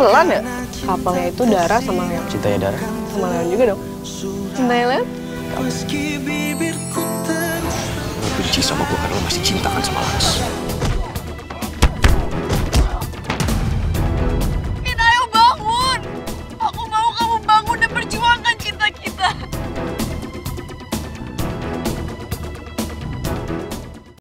pelan ya? Kapalnya itu Dara sama Leon. Cintanya Dara? Sama Leon juga dong. Cintanya Leon? Lo benci sama gue karena lo masih cinta kan sama Laras.